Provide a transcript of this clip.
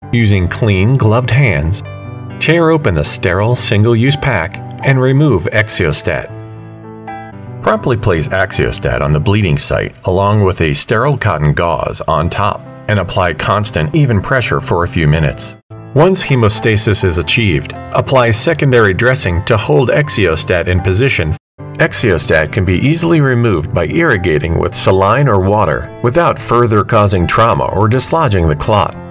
Using clean, gloved hands, tear open a sterile single-use pack and remove Axiostat. Promptly place Axiostat on the bleeding site along with a sterile cotton gauze on top and apply constant, even pressure for a few minutes. Once hemostasis is achieved, apply secondary dressing to hold Axiostat in position. Axiostat can be easily removed by irrigating with saline or water without further causing trauma or dislodging the clot.